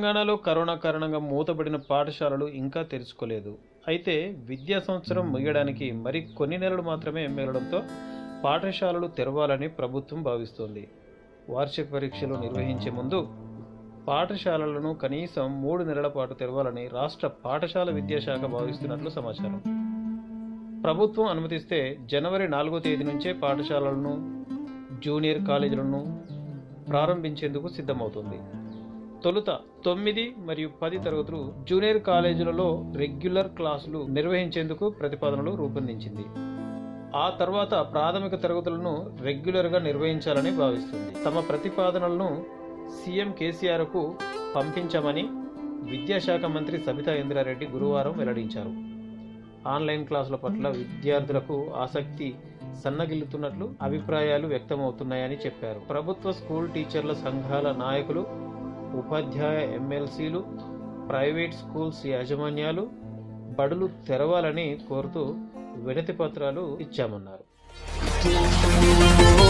తెలంగాణలో కరోనా కారణంగా మూతపడిన పాఠశాలలు ఇంకా తెరుచుకోలేదు. అయితే విద్యా సంవత్సరం ముగియడానికి మరి కొన్ని నెలలు మాత్రమే మిగలడంతో పాఠశాలలు తెరవాలని ప్రభుత్వం భావిస్తోంది. వార్షిక పరీక్షలు నిర్వహించే ముందు పాఠశాలలను కనీసం 3 నెలల పాటు తెరవాలని రాష్ట్ర పాఠశాల విద్యాశాఖ భావిస్తున్నట్లు సమాచారం. ప్రభుత్వం అనుమతిస్తే జనవరి 4వ తేదీ నుంచే పాఠశాలలను, జూనియర్ కాలేజీలను ప్రారంభించేందుకు సిద్ధమవుతుంది. తొలుత 9 మరియు 10 తరగతులు జూనియర్ కాలేజీలలో రెగ్యులర్ క్లాసులు నిర్వహించేందుకు ప్రతిపాదనలు రూపొందించింది. ఆ తర్వాత ప్రాథమిక తరగతులను రెగ్యులర్గా నిర్వహించాలని భావిస్తుంది. తమ ప్రతిపాదనలను సీఎం కేసీఆర్కు పంపించామని విద్యాశాఖ మంత్రి సబితా ఇంద్రారెడ్డి గురువారం వెల్లడించారు. ఆన్లైన్ క్లాసుల పట్ల విద్యార్థులకు ఆసక్తి సన్నగిల్లుతున్నట్లు అభిప్రాయాలు వ్యక్తమవుతున్నాయని చెప్పారు. ప్రభుత్వ స్కూల్ టీచర్ల సంఘాల నాయకులు, ఉపాధ్యాయ ఎమ్మెల్సీలు, ప్రైవేట్ స్కూల్స్ యాజమాన్యాలు బడులు తెరవాలని కోరుతూ వినతి పత్రాలు ఇచ్చామన్నారు.